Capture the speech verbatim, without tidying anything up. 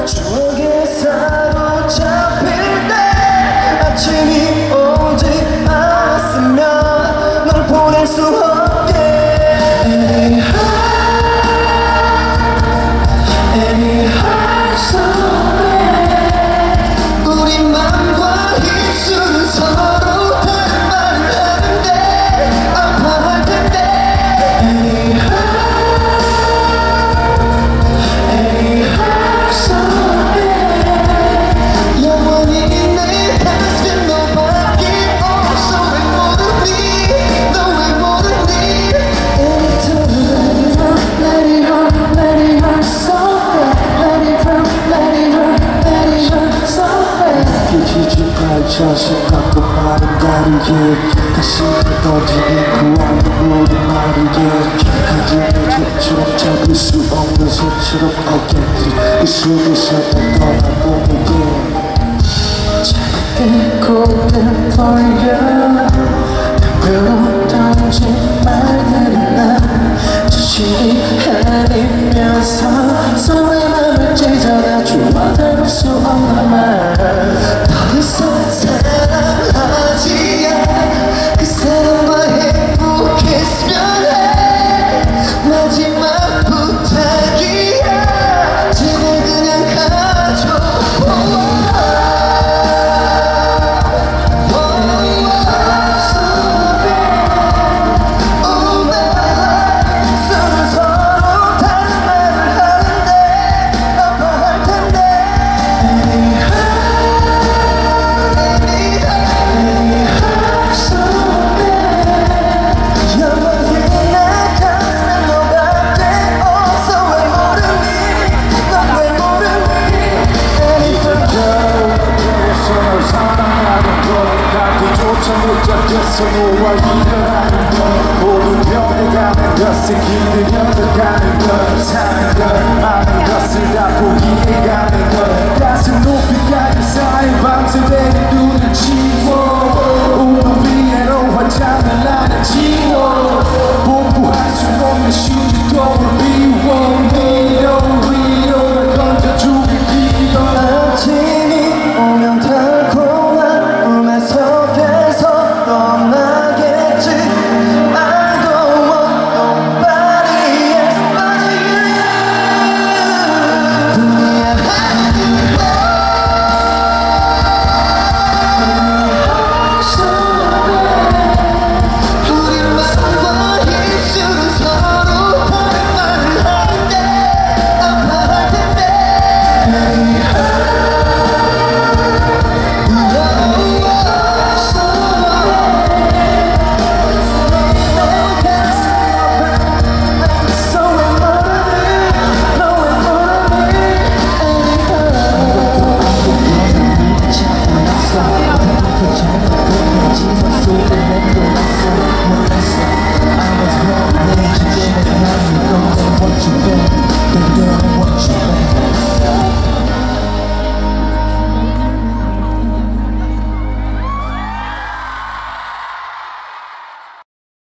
추억에 사로잡힐 때 아침이 오지 않았으면 널 보낼 수 없게 Any heart, any heart so bad 우리 맘과 입술은 서로 다른 말을 하는데 아파할 텐데 Any heart, any heart so bad 영원히 내 가슴에 너밖에 없어 왜 모르니 너 왜 모르니 Anytime let it hurt, let it hurt so bad Let it hurt, let it hurt, let it hurt so bad 깨지지 말자 생각과 말은 다르게 가슴에 던지는 그 안에 우리 마르게 가슴에 좀처럼 잡을 수 없는 새처럼 어깨들이 그 속에서 난 떠나보내게 작게 고개 돌려 외로운